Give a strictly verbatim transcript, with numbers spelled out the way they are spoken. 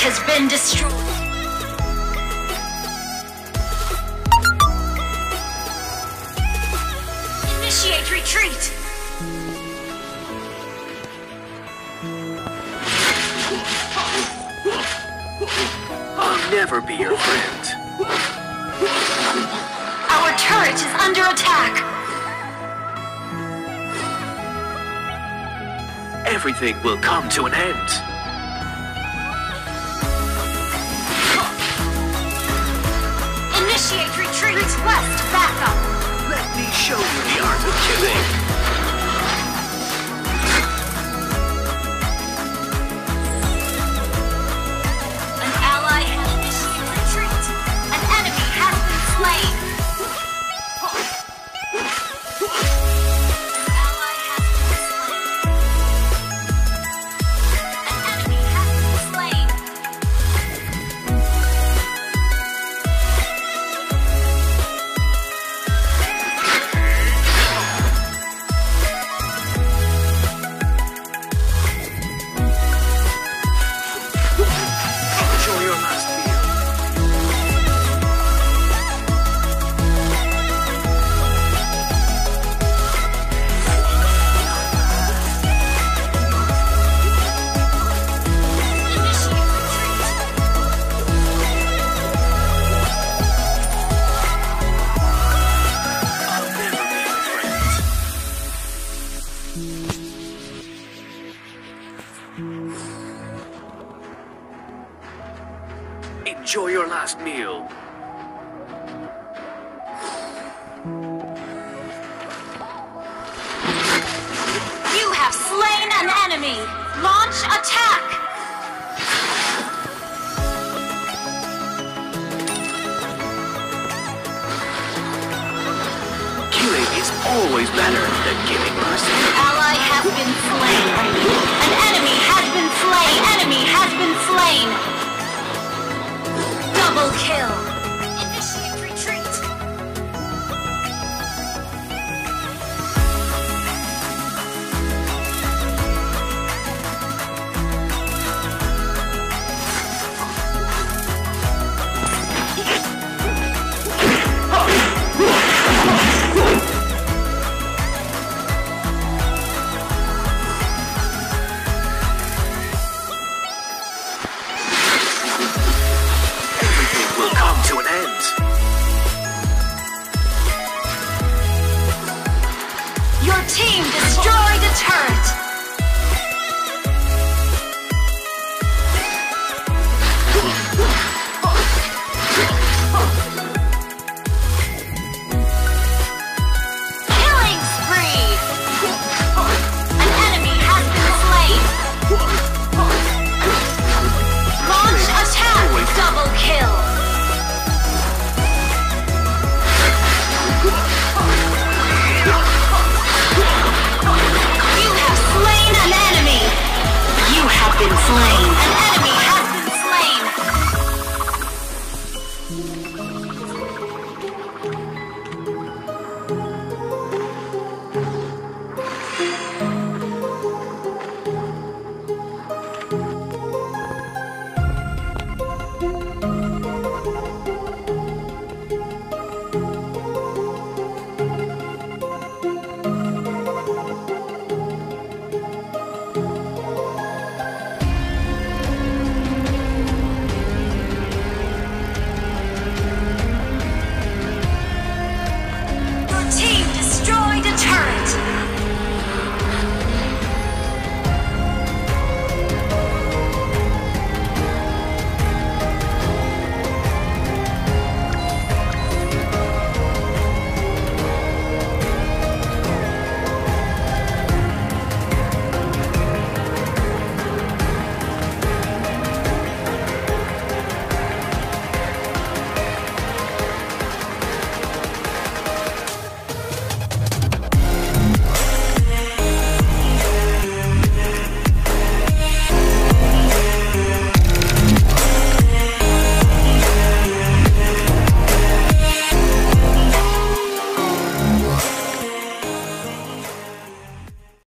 has been destroyed. Initiate retreat. I'll never be your friend. Our turret is under attack. Everything will come to an end. Initiate retreat. Request backup. Let me show you the art of killing. An ally has initiated retreat. An enemy has been slain. An ally has been slain. An enemy has been slain. Enjoy your last meal. Initiate retreat. I'll never be your friend. Enjoy your last meal. You have slain an enemy. Launch attack. Killing is always better than giving mercy. Ally has been slain. An enemy has been slain. Enemy has been slain. Double kill.